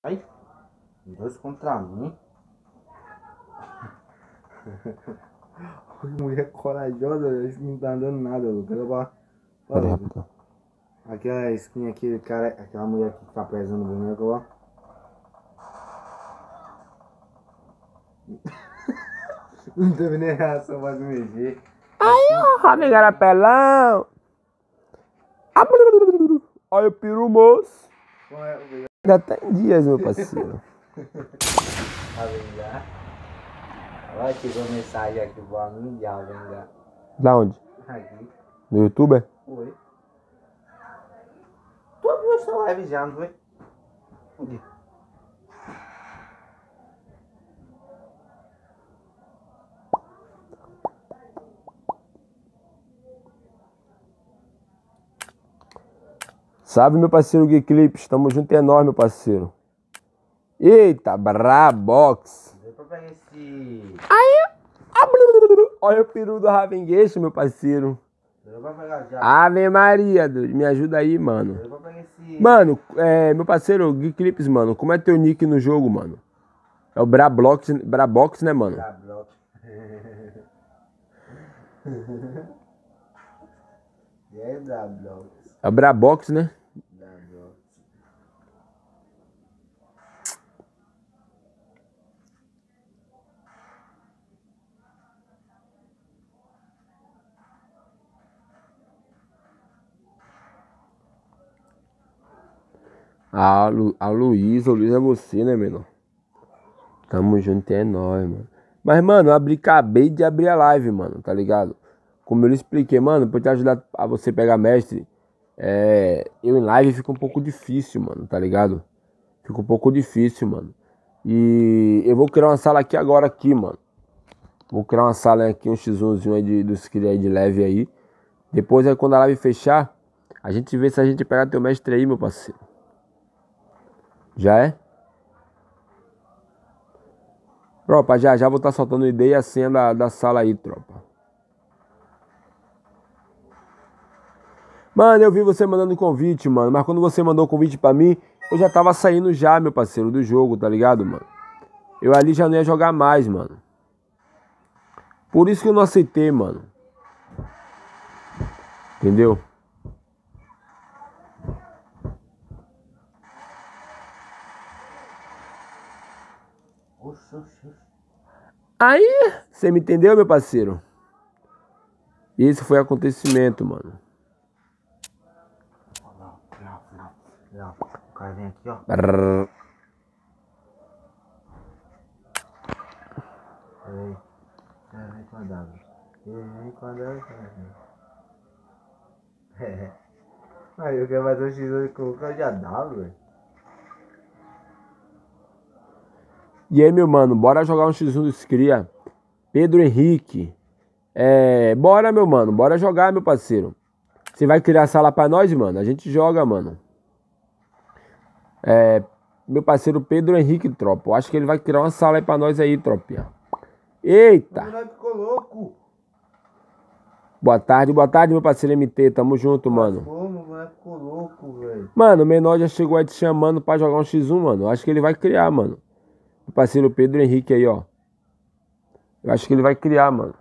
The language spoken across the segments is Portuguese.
Ai, 2 contra 1. Mulher corajosa, isso não tá dando nada, Lucas. Pera aí, rapidão. Aquela skin aqui, cara, aquela mulher que tá pesando o boneco, ó. Não teve nem reação pra se mexer. Aí, ó, Raven Garapelão. Olha o peru, moço. Já tem dias, meu parceiro. Olha, chegou mensagem aqui, boa mundial, vem cá. Da onde? Aqui. No YouTube? Foi. Tu abriu essa live já, não foi? Onde? Salve, meu parceiro Gui Clips. Tamo junto, é nóis, meu parceiro. Eita, Brabox. Deu pra pegar esse... Aí, olha o peru do Ravengueixo, meu parceiro. Deu pra pegar já. Ave Maria, Deus. Me ajuda aí, mano. Deu pra pegar esse... Mano, meu parceiro Gui Clips, mano. Como é teu nick no jogo, mano? É o Brabox, né, mano? Tá, bloco. E aí, da bloco. É o Brabox, né? Da bloco. A Luiz é você, né, menor? Tamo junto, é nóis, mano. Mas, mano, acabei de abrir a live, mano, tá ligado? Como eu lhe expliquei, mano, pra te ajudar a você pegar mestre, eu em live fica um pouco difícil, mano, tá ligado? Fica um pouco difícil, mano. E eu vou criar uma sala aqui agora, mano. Vou criar uma sala aqui, um X1zinho aí dos que aí de leve aí. Depois, aí, quando a live fechar, a gente vê se a gente pegar teu mestre aí, meu parceiro. Já é? Tropa, já vou estar soltando ideia e a senha da sala aí, tropa. Mano, eu vi você mandando convite, mano. Mas quando você mandou o convite pra mim, eu já tava saindo já, meu parceiro, do jogo, tá ligado, mano? Eu ali já não ia jogar mais, mano. Por isso que eu não aceitei, mano. Entendeu? Aí, você me entendeu, meu parceiro? Esse foi o acontecimento, mano. Não. O cara vem aqui, ó. Brrr. Peraí. Vem com a W. Vem com a W, cara. Aí eu quero fazer um X1 com o cara já dá, velho. E aí, meu mano, bora jogar um X1 dos cria. Pedro Henrique. Bora, meu mano, bora jogar, meu parceiro. Você vai criar sala pra nós, mano? A gente joga, mano. Meu parceiro Pedro Henrique, tropa. Eu acho que ele vai criar uma sala aí pra nós aí, tropinha. Eita! O moleque ficou louco. Boa tarde, meu parceiro MT. Tamo junto, mano. Como o moleque ficou louco, velho. Mano, o menor já chegou aí te chamando pra jogar um X1, mano. Eu acho que ele vai criar, mano. Meu parceiro Pedro Henrique aí, ó. Eu acho que ele vai criar, mano.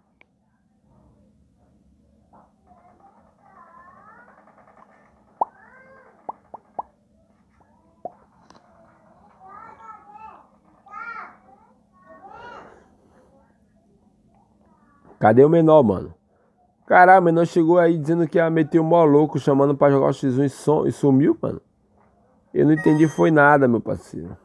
Cadê o menor, mano? Caralho, o menor chegou aí dizendo que ia meter o mó louco, chamando pra jogar o X1 e sumiu, mano. Eu não entendi foi nada, meu parceiro.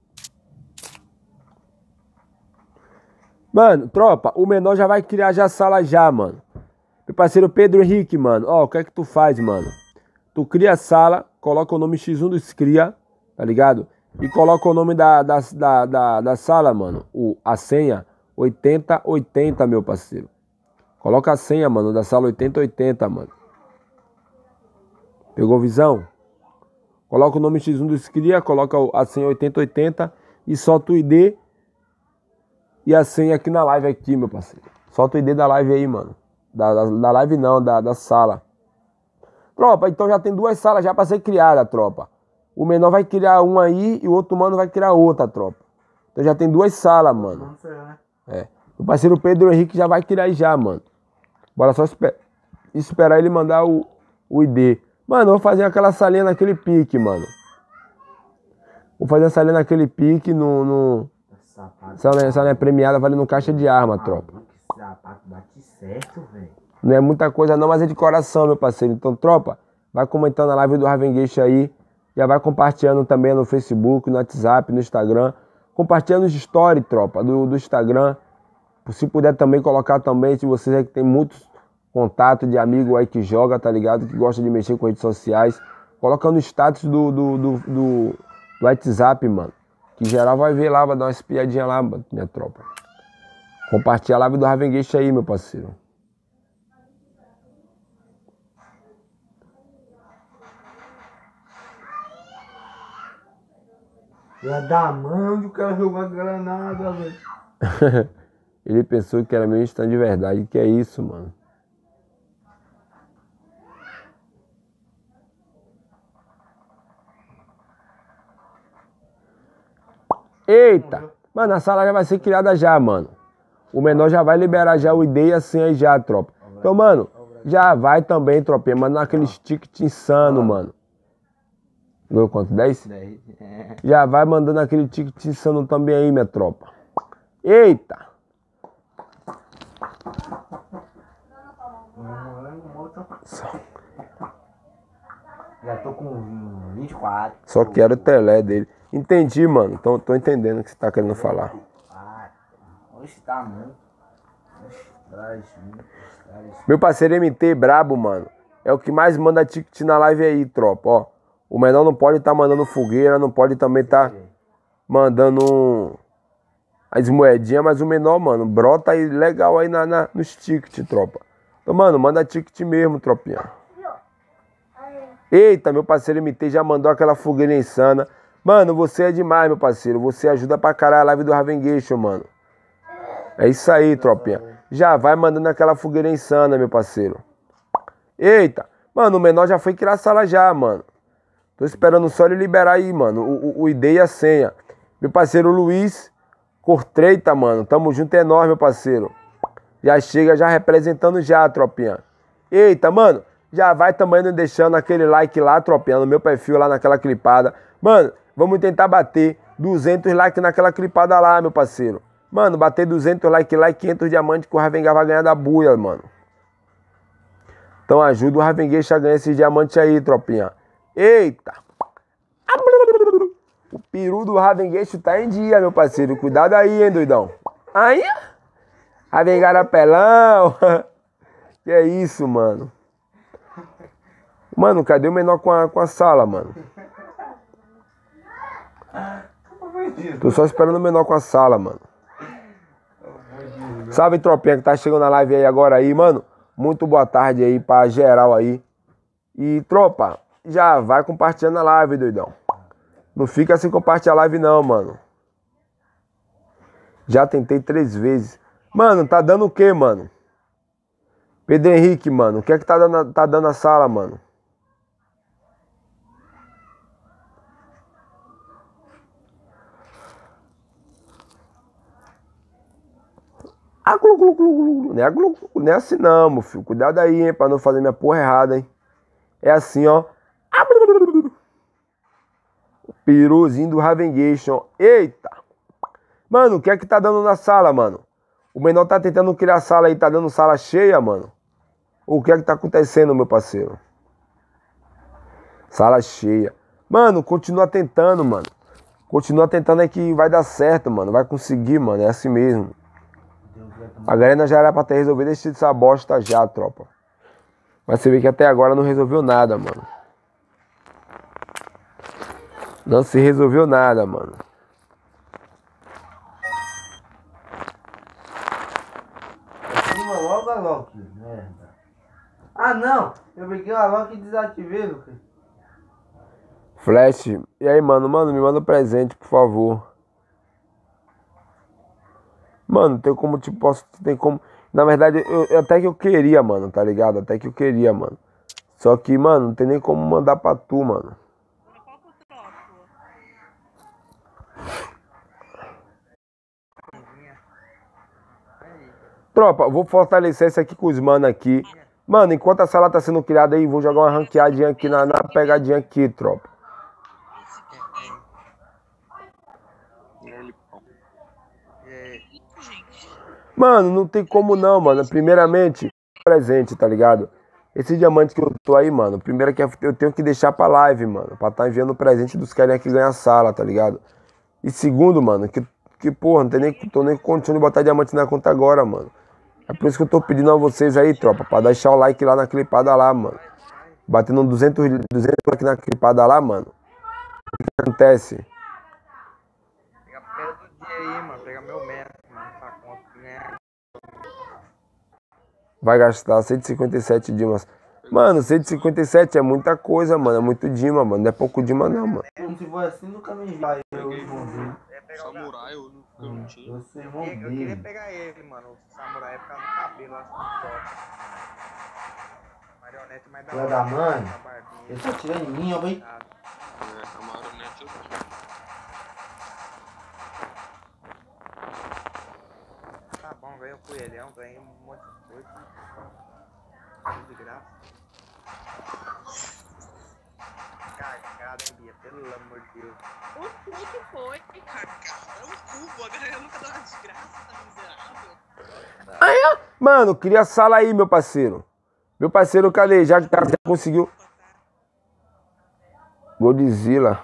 Mano, tropa, o menor já vai criar já a sala já, mano. Meu parceiro Pedro Henrique, mano. Ó, o que é que tu faz, mano? Tu cria a sala, coloca o nome X1 dos cria, tá ligado? E coloca o nome da sala, mano. A senha 8080, meu parceiro. Coloca a senha, mano, da sala 8080, mano. Pegou visão? Coloca o nome X1 dos cria, coloca a senha 8080 e solta o ID e a senha aqui na live aqui, meu parceiro. Solta o ID da live aí, mano. Da live não, da sala. Tropa, então já tem 2 salas já pra ser criada, tropa. o menor vai criar um aí e o outro mano vai criar outra, tropa. Então já tem 2 salas, mano. Não sei, né? É. O parceiro Pedro Henrique já vai criar já, mano. Bora só esperar ele mandar o ID. Mano, eu vou fazer aquela salinha naquele pique, mano. Vou fazer a salinha naquele pique no... Salinha premiada valendo caixa de arma, tropa. Que sapato bate certo, velho. Não é muita coisa não, mas é de coração, meu parceiro. Então, tropa, vai comentando a live do Ravengueixa aí. Já vai compartilhando também no Facebook, no WhatsApp, no Instagram. Compartilhando os stories, tropa, do Instagram. Se puder também colocar também, se vocês aí que tem muitos contatos de amigo aí que joga, tá ligado? Que gosta de mexer com redes sociais. Coloca no status do WhatsApp, mano. Que geral vai ver lá, vai dar uma espiadinha lá, minha tropa. Compartilha a live do Ravengueixa aí, meu parceiro. Ia dar mão de o cara jogar granada, velho. Ele pensou que era meu stand de verdade. Que é isso, mano? Eita! Mano, a sala já vai ser criada já, mano. O menor já vai liberar já o ID e a senha aí já, tropa. Então, mano, já vai também, tropinha. Mano, naqueles ticket insano, mano. Ganhou quanto? 10? 10. Já vai mandando aquele ticket insano também aí, minha tropa. Eita! Já tô com 24. Só quero o telé dele. Entendi, mano. Então, tô entendendo o que você tá querendo falar. Oxe, tá muito. Traz. Meu parceiro MT brabo, mano. É o que mais manda ticket na live aí, tropa, ó. O menor não pode estar mandando fogueira, não pode também estar mandando as moedinhas, mas o menor, mano, brota aí legal aí nos tickets, tropa. Então, mano, manda ticket mesmo, tropinha. Eita, meu parceiro MT já mandou aquela fogueira insana. Mano, você é demais, meu parceiro. Você ajuda pra caralho a live do Ravengueixa, mano. É isso aí, tropinha. Já vai mandando aquela fogueira insana, meu parceiro. Eita, mano, o menor já foi criar a sala já, mano. Tô esperando só ele liberar aí, mano, o ID e a senha. Meu parceiro Luiz Cortreita, mano. Tamo junto, é nóis, meu parceiro. Já chega já representando já, tropinha. Eita, mano, já vai também não deixando aquele like lá, tropinha, no meu perfil lá naquela clipada. Mano, vamos tentar bater 200 likes naquela clipada lá, meu parceiro. Mano, bater 200 likes lá e 500 diamantes que o Ravengar vai ganhar da buia, mano. Então ajuda o Ravengueixa a ganhar esses diamantes aí, tropinha. Eita! O peru do Ravengueixa tá em dia, meu parceiro. Cuidado aí, hein, doidão. Aí, Ravengar apelão. Que é isso, mano. Mano, cadê o menor com a sala, mano? Tô só esperando o menor com a sala, mano. Salve, tropinha, que tá chegando na live aí agora aí, mano. Muito boa tarde aí pra geral aí. E, tropa, já vai compartilhando a live, doidão. Não fica sem compartilhar a live não, mano. Já tentei 3 vezes. Mano, tá dando o quê, mano? Pedro Henrique, mano. O que é que tá dando a sala, mano? Não é assim não, meu filho. Cuidado aí, hein, pra não fazer minha porra errada, hein. É assim, ó. O peruzinho do Ravengueixa. Eita. Mano, o que é que tá dando na sala, mano? O menor tá tentando criar sala aí, tá dando sala cheia, mano. O que é que tá acontecendo, meu parceiro? Sala cheia. Mano, continua tentando, mano. Continua tentando aí que vai dar certo, mano. Vai conseguir, mano. É assim mesmo. A galera já era pra ter resolvido essa bosta já, tropa. Mas você vê que até agora não resolveu nada, mano. Não se resolveu nada, mano. Logo a Loki, merda. Ah, não. Eu peguei a Loki e desativei, Lucas. Flash. E aí, mano? Mano, me manda um presente, por favor. Mano, tem como, tipo, tem como... Na verdade, até que eu queria, mano, tá ligado? Até que eu queria, mano. Só que, mano, não tem nem como mandar pra tu, mano. Tropa, vou fortalecer esse aqui com os mano aqui. Mano, enquanto a sala tá sendo criada aí, vou jogar uma ranqueadinha aqui na pegadinha aqui, tropa. Mano, não tem como não, mano. Primeiramente, presente, tá ligado? Esse diamante que eu tô aí, mano, primeiro que eu tenho que deixar pra live, mano. Pra tá enviando o presente dos carinha que ganha a sala, tá ligado? E segundo, mano, que porra, tô nem com condição de botar diamante na conta agora, mano. É por isso que eu tô pedindo a vocês aí, tropa, pra deixar o like lá na clipada lá, mano. Batendo 200 aqui na clipada lá, mano. O que acontece? Pega a pedra do dia aí, mano. Pega meu metro, mano. Tá conta, né? Vai gastar 157 dimas. Mano, 157 é muita coisa, mano. É muito dima, mano. Não é pouco dima, não, mano. Se for assim, nunca me vai. Eu Samurai, eu não tinha. Eu sou irmão Eu queria dele. pegar ele, mano. O samurai por causa do cabelo, acho que top. Marionete mais da Tu é da mãe? com a barbinha. Ele tá tirando em mim, ó, bem. A marionete eu Tá bom, ganhei um coelhão, ganhei um monte de coisa. Tudo de graça. Cagada, hein, Bia? Pelo amor de Deus. O cu que foi, cara? É um cubo, a galera nunca dá uma desgraça, tá miserável. Mano, cria a sala aí, meu parceiro. Meu parceiro, cadê? Já conseguiu. Godzilla.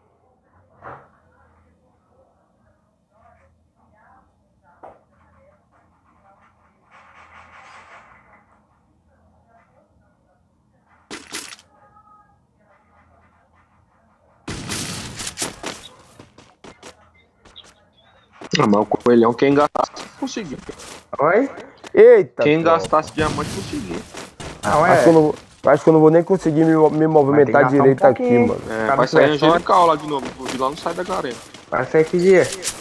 Ah, mas o coelhão, quem gastasse, conseguiu. Oi? Eita, Quem tropa. gastasse diamante, conseguiu. Não, Acho que eu não vou nem conseguir me movimentar gastar um direito aqui, pouquinho. mano. É, Cara, vai sair não é angelical lá de novo. O vilão não sai da arena. Vai sair que dia?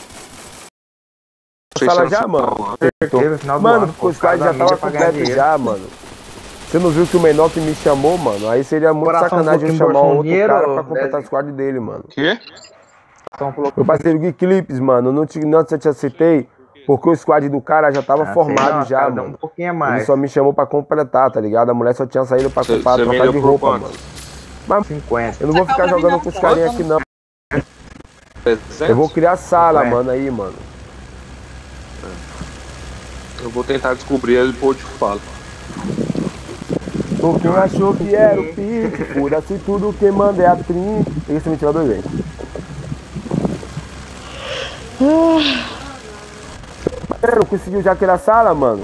Sala já, mano. Certeza, final do Mano, ano, porque os por causa caras já da mídia tava pra ganhar completo dinheiro. já, mano. Você não viu que o menor que me chamou, mano? Aí seria muito Coração sacanagem eu do chamar Bolsonaro, outro cara pra Dez. completar o squad dele, mano. Quê? Meu parceiro Gui Clips, mano, não te aceitei porque o squad do cara já tava formado já, Dá um mano. pouquinho a Ele mais. só me chamou pra completar, tá ligado? A mulher só tinha saído pra Cê comprar, trocar vendeu de por roupa, quanto? mano. Mas 50. eu não vou ficar jogando com os carinha aqui, não. 300? Eu vou criar sala, É. mano, aí, mano. Eu vou tentar descobrir ele e depois eu te falo. Tu quem achou que era o pique, fura-se tudo, quem manda é a trim. Pega esse ventilador, gente. Parceiro, conseguiu já criar sala, mano?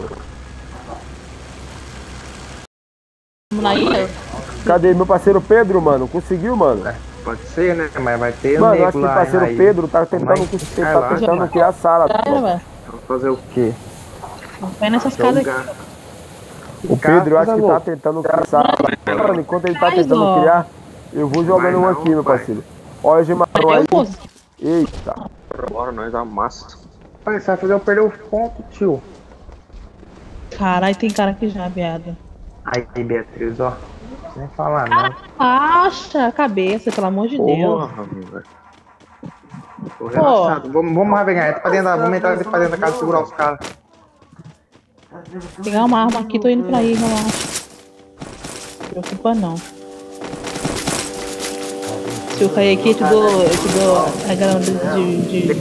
Vamos lá aí? Cadê meu parceiro Pedro, mano? Conseguiu, mano? Pode ser, né? Mas vai ter Mano, eu nego acho que o lá, parceiro aí. Pedro tá Vamos tentando criar sala. Caramba, Vamos fazer o quê? vai nessas casas aqui. Jogar. O Pedro, eu acho que tá louco. tentando criar sala. Mano, enquanto ele tá Traz, tentando ó. criar, eu vou jogando um Vai aqui, não, meu vai. parceiro. Olha o Gemarão aí. Eu vou. Eita. Bora, nós amassa. Pai, você vai fazer eu perder o ponto, tio. Caralho, tem cara aqui já, viado. Aí, Beatriz, ó. Nem falar não. Acha a cabeça, pelo amor de Deus. Porra, velho. Tô relaxado. Vamos navegar. Entra pra dentro da, vamos entrar pra dentro da casa e segurar os caras. Pegar uma arma aqui, tô indo pra aí, relaxa. Não preocupa não. Se eu cair aqui, eu te dou a grana de...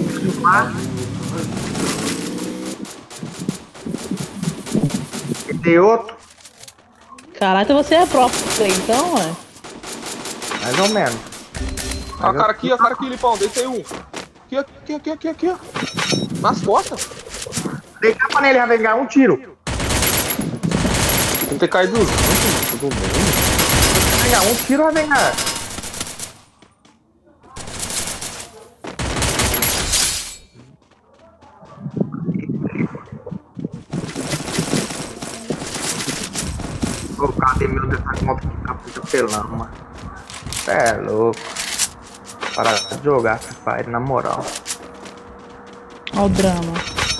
E tem outro? Caralho, então você é próprio então, ué. Mais ou menos. Ó, o cara aqui, Lipão, deitei um. Aqui, ó. Nas costas. Dei capa nele, vai ganhar um tiro. Tem que ter caído junto, tudo bem. Vai ganhar um tiro, vai ganhar. Ô, cadê meu Deus, tá com moto que caputa pelão, mano. Cê é louco. Para de jogar Free Fire, na moral. Olha o drama.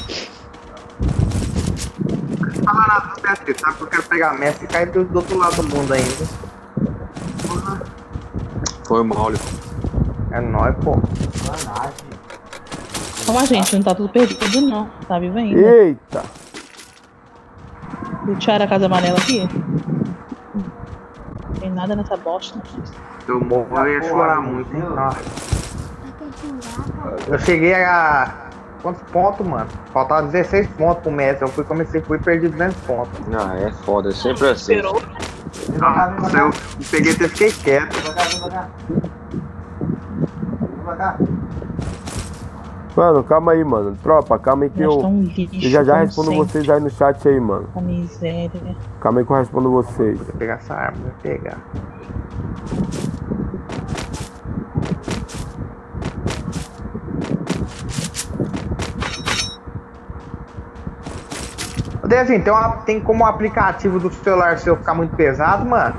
Não fala nada dos Beatriz, sabe? Porque eu quero pegar a mestre e cair do outro lado do mundo ainda. Foi mal, Lipão. É nóis, pô. Calma, gente, não tá tudo perdido não. Tá vivo ainda. Eita. Lutear a casa amarela aqui? Não tem nada nessa bosta. Se eu morro, eu ia chorar muito, hein? Nossa. Eu cheguei a... Quantos pontos, mano? Faltava 16 pontos pro Messi. Eu comecei e perdi 200 pontos. Ah, é foda, é sempre assim. Esperou. Nossa, eu peguei até fiquei quieto. Mano, calma aí, mano. Tropa, calma aí que Nós eu... tá um lixo, Eu já como respondo sempre. vocês aí no chat aí, mano. A miséria. Calma aí que eu respondo vocês. Vou pegar essa arma, vou pegar. Dezinho, tem como o aplicativo do celular seu ficar muito pesado, mano?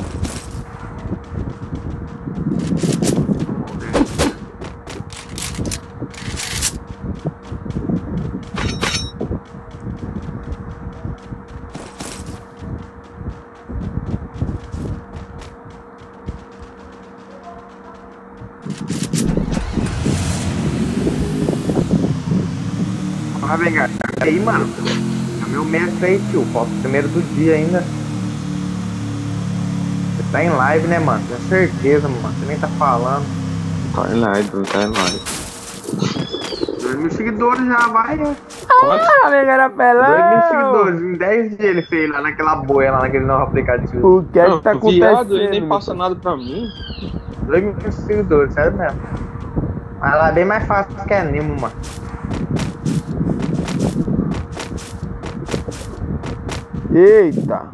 Ah, vem cá. Aí, mano. É meu mestre aí, tio. Falta o primeiro do dia ainda. Você tá em live, né, mano? Tenho certeza, mano. Você nem tá falando. Tá em live, tá em live. 2 mil seguidores já vai, né? Ah, nega era 2 mil pelão! seguidores. Em 10 dias ele fez lá naquela boia, lá naquele novo aplicativo. O que é que tá Viado, ele nem acontecendo? passa nada pra mim. 2 mil seguidores, sério mesmo. Mas lá é bem mais fácil que é Nemo, mano. Eita!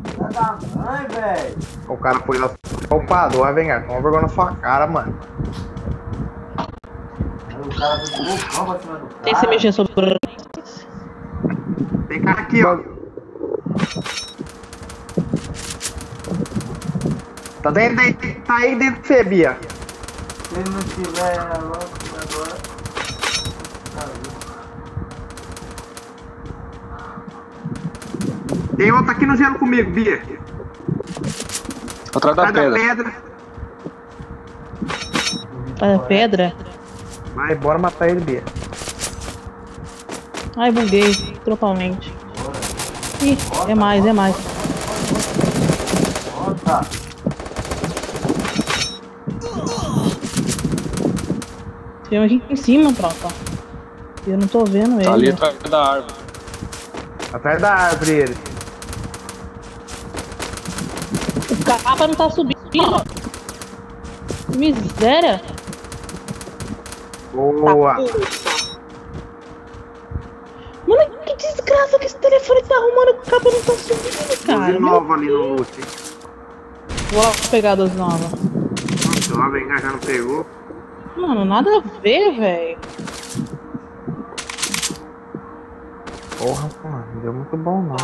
O cara foi lá ocupado, vai vem cá, com uma vergonha na sua cara, mano. Tem que se mexer sobre. Tem cara aqui, ó. Tá dentro aí, tá aí dentro de você, Bia. Se ele não tiver logo agora. Tem outro aqui no gelo comigo, Bia. Atrás da Sai da pedra. pedra. A pedra? Vai, bora matar ele, Bia. Ai, buguei totalmente. Ih, é mais, é mais. Tem um aqui em cima, tropa. Eu não tô vendo ele. Tá ali atrás da árvore. Atrás da árvore ele. O capa não tá subindo. Miséria. Boa. Mano, que desgraça que esse telefone tá arrumando. O capa não tá subindo, cara. De novo ali no loot. Vou lá pegar a 12 nova. Nossa, lá vem cá, já não pegou. Mano, nada a ver, velho. Porra, mano, não deu muito bom não.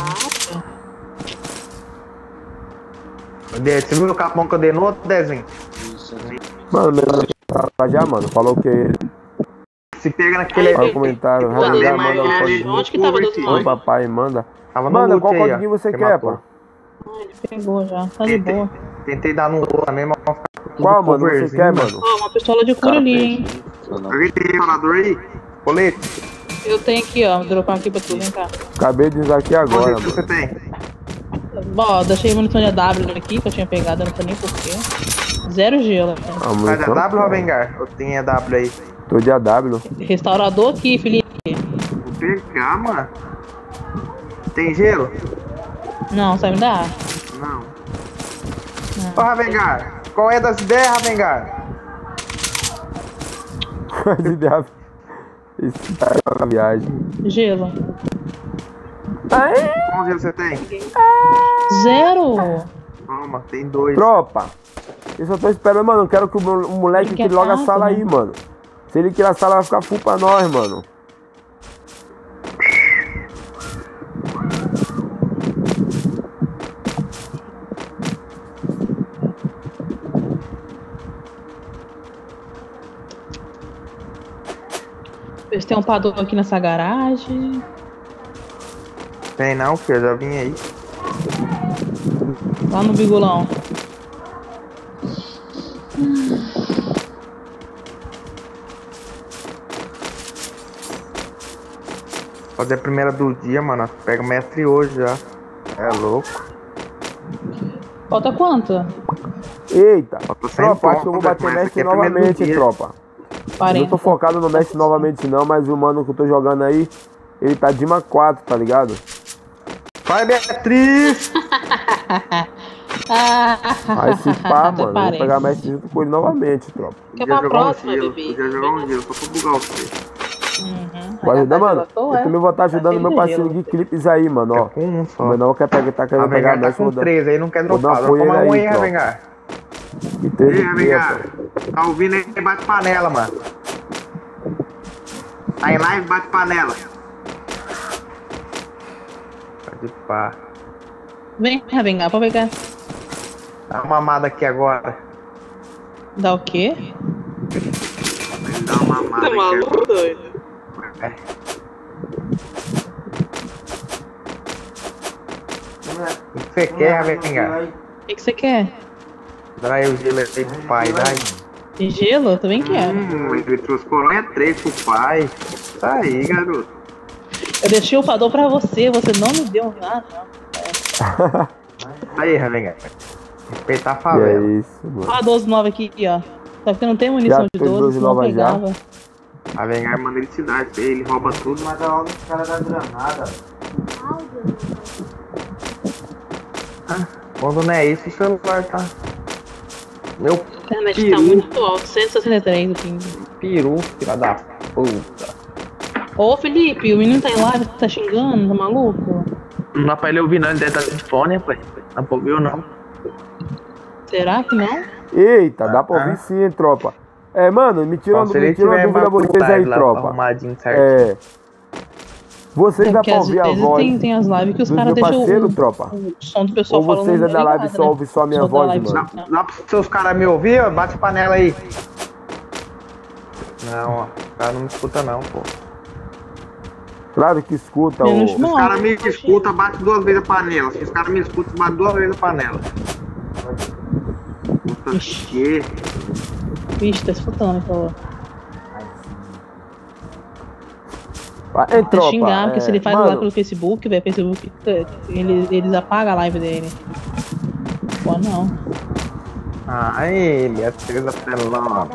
Você viu o capão que eu dei no outro desenho? Isso, né? Mano, meu tá já, mano. Falou que ele. Se pega naquele Olha o comentário. Pô, Já Neymar, manda o ele- código. onde que tava 12 Ô, nove? papai, manda. Tava no Manda, loot qual aí, código ó, você que quer, matou. pá? Ele pegou já, tá de boa. Tentei dar no outro também, mas vamos ficar com Qual, tudo mano, você coverzinho, quer, mano? Ó, uma pistola de cura ali, hein. Alguém tem falador aí? Colete? Eu tenho aqui, ó. Vou dropar aqui pra tu, vem cá. Acabei de usar aqui agora, Quanto você mano. tem? Ó, deixei munição de AW aqui, que eu tinha pegado, eu não sei nem porquê. Zero gelo. A Sai da munição? W ou Vengar? Eu tenho W aí. Tô de AW. Restaurador aqui, Felipe. Vou pegar, mano. Tem gelo? Não, sabe me dar? Não. Ô, Ravengar, qual é das ideias, Ravengar? De AW. Esse cara é uma viagem. Gelo. Quantos gelo você tem? Zero. Toma, tem 2. Tropa, eu só tô esperando, mano. Eu quero que o moleque Ele quer tire logo a casa, sala né? aí, mano. Se ele tirar a sala, vai ficar full pra nós, mano. Ver se tem um padrão aqui nessa garagem. Tem não, filho, eu já vim aí. Lá no bigolão. Fazer a primeira do dia, mano. Pega o mestre hoje já. É louco. Falta quanto? Eita, Falta 100 tropa, acho que eu vou pontos, bater mas esse mestre aqui é primeiro do novamente, dia. tropa. Eu 40. não tô focado no mestre novamente não, mas o mano que eu tô jogando aí, ele tá Dima 4, tá ligado? Vai, Beatriz! Aí se pá, Até mano, eu vou parece. pegar mestre junto com ele novamente, tropa. Fica pra próxima, bebê. Podia jogar um gelo, só pra bugar você. Uhum. Pode ajudar, mano? Tô, Eu também vou estar ajudando cheio meu de parceiro gelo. Gui Clips aí, mano, ó. Com um só. O menor tá querendo A pegar Vengar tá mestre, com vou dar 3 aí, não quer vou dar dropar. apoio Vamos tomar ele um aí, aí, tropa. Vengar. que 3 Ei, de Vengar. treta. Tá ouvindo aí? Bate panela, mano. Tá em live, bate panela. Pode pá. Vem, Ravengar, pra pegar. Dá uma mamada aqui agora. Dá o quê? Dá uma mamada Tá aqui maluco, agora. doido? É. O que você quer, Vengar? O que você quer? Dá aí o gelo aí pro pai, dá aí. De gelo? Eu também quero. Ele trouxe coronha 3 pro pai. Tá aí, garoto. Eu deixei o padrão pra você não me deu nada. Tá aí, Vengar. Respeitar a Que é favela. isso, mano. Ó, a 12 nova aqui, ó. Só que não tem munição Já de fez 12, 12 senão eu nova já? pegava. A Vengar manda ele cidade, ele rouba tudo, mas Mata logo os caras da granada. quando não é isso, o celular tá. Meu A internet tá muito alto, 163 o ping. peru, filha da puta. Ô Felipe, o menino tá em live, tá xingando, tá maluco? Não dá pra ele ouvir, não, ele deve estar de fone, pai. Não pra ouvir, não. Será que não? Eita, dá pra ouvir sim, hein, tropa. É, mano, me tira uma dúvida vocês aí, tropa. Arrumadinho certo. É. Vocês dá Porque pra às ouvir a vezes voz tem as lives que os do caras meu deixam parceiro, tropa? o som do pessoal Ou falando. vocês é da live ligado, só né? ouvem só a minha Só da voz, live, mano? Dá pra seus caras me ouvir, ó? Bate panela aí. Não, ó. O cara não me escuta, não, pô. Claro que escuta, Menos ô. mal. Se os caras me escutam, bate 2 vezes a panela. Se os caras me escutam, bate 2 vezes a panela. Puta que. Vixe, tá escutando, falou. Ei, Vai tropa, xingar, porque se ele faz mano, lá pelo Facebook, velho, Facebook, eles apagam a live dele. Pô, não. Aí, Beatriz apelona.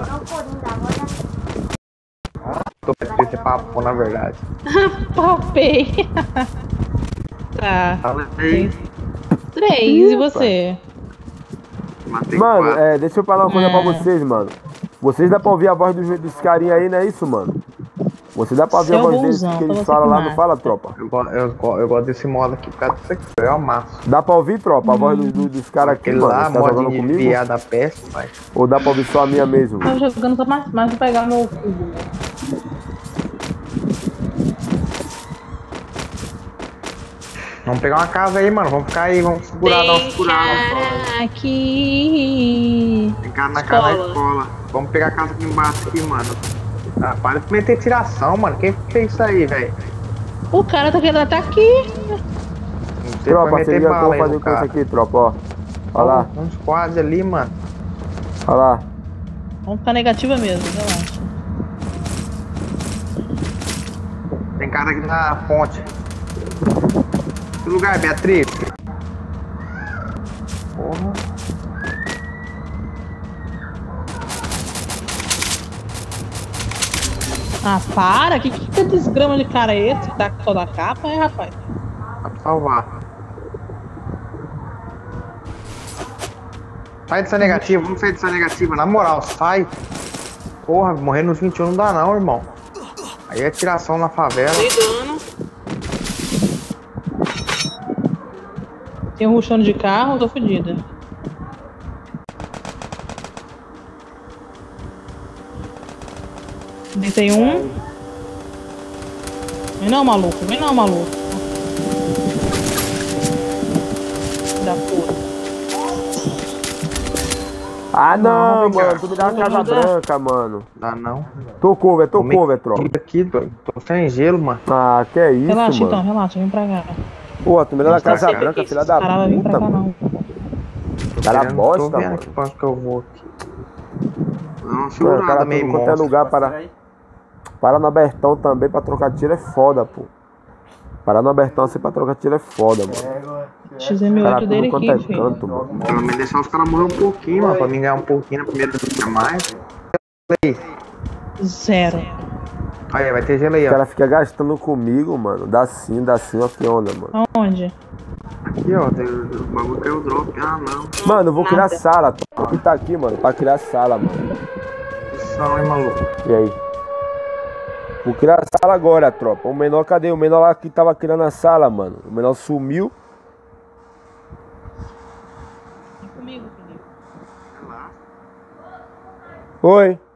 Tô Beatriz é papo, na verdade. Papei. Tá. Fala aí. 3, e você? Matei Mano, 4. deixa eu falar uma coisa pra vocês, mano. Vocês dá pra ouvir a voz dos carinha aí, não é isso, mano? Você dá pra ouvir a Seu voz deles bonzão, que pra eles você falam lá, que não fala, tropa? Eu gosto desse modo aqui por causa disso aqui. Eu amasso. Dá pra ouvir, tropa, a voz dos caras aqui, Aquele mano? lá, Você tá jogando modinho de comigo? viada peste, pai. Ou dá pra ouvir só a minha mesmo? Tava jogando só mais pra pegar meu cubo. Vamos pegar uma casa aí, mano. Vamos ficar aí, vamos segurar, dar uma segurada. Aqui. Tem cara na casa da Escola. escola. Vamos pegar a casa aqui embaixo aqui, mano. Ah, para de meter tiração, mano. Quem fez isso aí, velho? O cara tá querendo estar aqui. Você vai Tropa, você meter liga que eu bala vou aí fazer no com isso cara. aqui, tropa, ó. Olha lá, Um squad ali, mano. olha lá. Vamos ficar negativa mesmo, relaxa. Tem cara aqui na ponte. Que lugar, Beatriz? Porra. Ah, para! Que desgrama de cara é esse? Tá com toda a capa, é, rapaz? Dá pra salvar. Sai dessa negativa, vamos sair dessa negativa. Na moral, sai. Porra, morrer nos 21 não dá não, irmão. Aí é tiração na favela. Dei dano. Tem um rushando de carro, eu tô fodida. Deitei um. Vem não, maluco. Vem não, maluco. Da puta. Ah, não, Não, mano, tu me dá uma casa ajuda. branca, mano. Dá não. Tocou, velho, tropa. Aqui, tô sem gelo, mano. Ah, que é isso, Relaxa então, mano. relaxa, vem pra cá. Pô, tu me dá uma casa Sei branca, que filha esse da cara vai vir pra puta, cá, mano. não. Cara Tô bosta, vendo mano. aqui pra onde que eu vou aqui. Não, Mano, o segurada cara meio tudo quanto é monstro. lugar para no abertão também pra trocar tiro é foda, pô. Parar no abertão assim pra trocar tiro é foda, mano. Cara, XM8 tudo dele quanto é aqui, filho. canto, mano. Pelo menos deixar os caras morrer um pouquinho, mano. Pra mim ganhar um pouquinho na primeira a mais. Zero. Aí, vai ter gelo aí, O ó. cara fica gastando comigo, mano. Dá sim, ó, que onda, mano. Aonde? Aqui, ó. Tem o bagulho que é o drop. Ah, não. Mano, eu vou criar Nada. sala. O que tá aqui, mano? Pra criar sala, mano. São, hein, maluco. E aí? Vou criar sala agora, tropa. O menor, cadê? O menor lá que tava criando a sala, mano. O menor sumiu. Vem comigo, Felipe. Oi.